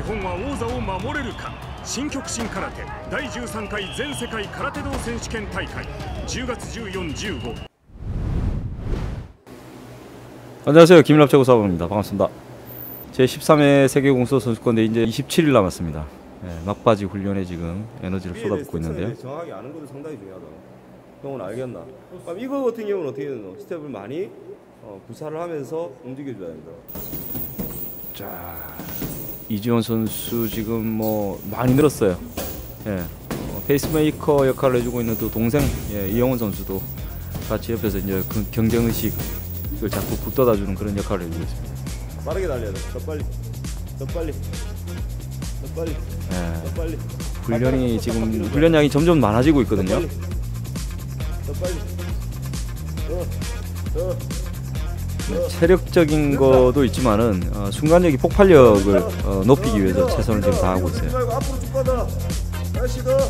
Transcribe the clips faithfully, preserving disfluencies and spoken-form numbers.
日本は王座を守れるか。新極真空手だいじゅうさんかい全世界空手道選手権大会じゅうがつじゅうよっ、じゅうご。 안녕하세요. 김일랍 최고사원입니다. 반갑습니다. 제십삼 회 세계공서 선수권대 이제 이십칠 일 남았습니다. 네, 막바지 훈련에 지금 에너지를 쏟아붓고 있는데요. 정확히 아는 것도 상당히 중요하다. 형은 알겠나? 그럼 이거 같은 경우는 어떻게 되노? 스텝을 많이 어, 구사를 하면서 움직여줘야 된다. 자, 이지원 선수 지금 뭐 많이 늘었어요. 예, 어, 페이스메이커 역할을 해주고 있는 또 동생 예, 이영훈 선수도 같이 옆에서 이제 그 경쟁의식 을 자꾸 붙어다주는 그런 역할을 해주고 있습니다. 빠르게 달려야 돼. 더 빨리, 더 빨리, 더 빨리, 네. 더 빨리. 훈련이 지금 훈련량이 점점 많아지고 있거든요. 더 빨리, 더 빨리. 더, 더. 체력적인 것도 있지만은 어, 순간적인 폭발력을 어, 높이기 위해서 최선을 지금 다하고 있어요. 앞으로 쭉 뻗어. 다시 더.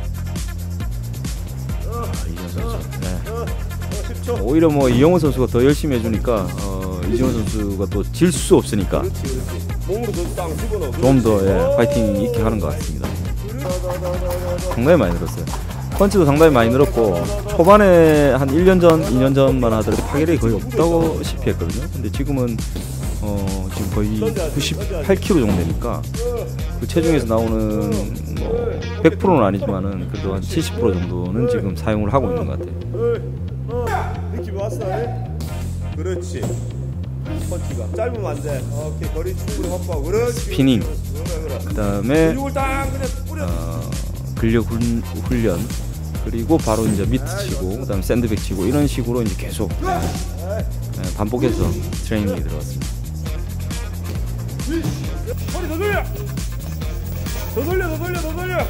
아, 이지원 선수. 네. 십 초. 오히려 뭐 이영훈 선수가 더 열심히 해주니까 어, 이지원 선수가 또 질 수 없으니까 그렇지, 그렇지. 몸으로 더 집어넣어. 좀 더 예, 파이팅 있게 하는 것 같습니다. 상당히 많이 늘었어요. 펀치도 상당히 많이 늘었고 초반에 한 일 년 전, 이 년 전만 하더라도 파괴력이 거의 없다고 시피 했거든요. 근데 지금은 어, 지금 거의 구십팔 킬로그램 정도 되니까 그 체중에서 나오는 뭐 백 퍼센트는 아니지만은 그래도 한 칠십 퍼센트 정도는 지금 사용을 하고 있는 것 같아요. 느낌 왔어? 그렇지. 펀치가 짧으면 안 돼. 오케이, 거리 충분히 확보하고. 그렇지. 스피닝. 그 다음에 어, 어, 근력 훈, 훈련 그리고 바로 이제 미트 치고 그다음 샌드백 치고 이런 식으로 이제 계속 네, 반복해서 트레이닝이 들어갔습니다. 허리 더 돌려. 더 돌려, 더 돌려, 더 돌려.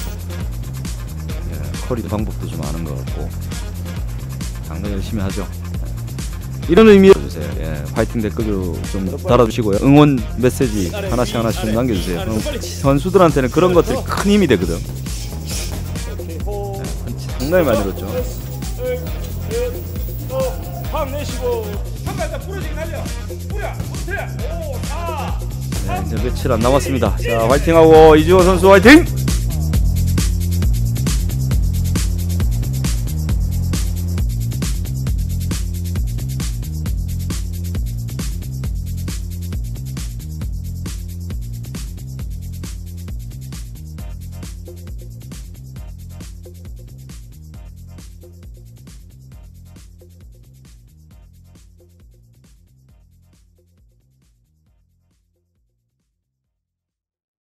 네, 커리 방법도 좀 아는 것 같고 상당히 열심히 하죠. 이런 의미로 주세요. 예, 파이팅 댓글도 좀 달아주시고요. 응원 메시지 하나씩 하나씩 좀 남겨주세요. 그럼 선수들한테는 그런 것들이 큰 힘이 되거든. 네, 상당히 많이 늘었죠. 방 내쉬고 한발 다 부러지게 날려. 뿌려, 뿌려. 오, 사. 네, 이제 며칠 안 남았습니다. 자, 화이팅하고 이지원 선수 화이팅!